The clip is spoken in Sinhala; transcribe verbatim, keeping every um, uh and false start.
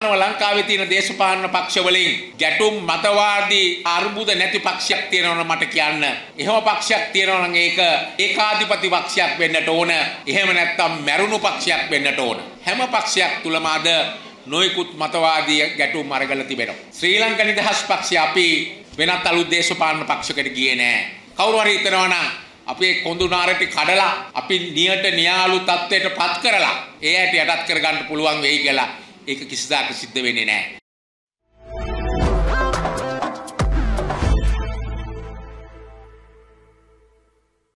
ලංකාවේ තියෙන දේශපාලන පක්ෂ වලින් ගැටුම් මතවාදී අර්බුද නැති පක්ෂයක් තියෙනවා මට කියන්න. එහෙම පක්ෂයක් තියෙනවා නම් ඒක ඒකාධිපති පක්ෂයක් වෙන්නට ඕන. එහෙම නැත්නම් මැරුණු පක්ෂයක් වෙන්නට ඕන. හැම පක්ෂයක් තුලම අද නොයෙකුත් මතවාදී ගැටුම් අරගල තිබෙනවා. ශ්‍රී ලංකා නිදහස් පක්ෂය අපි වෙනත් අලුත් දේශපාලන පක්ෂයකට ගියේ නෑ. කවුරු හරි හිතනවා නම් අපේ කොඳු නාරටි කඩලා අපි නියට නියාලු තත්ත්වයට පත් කරලා ඒ ඇට යටත් කරගන්න පුළුවන් වෙයි කියලා ඒක කිසිදාක සිද්ධ වෙන්නේ නැහැ.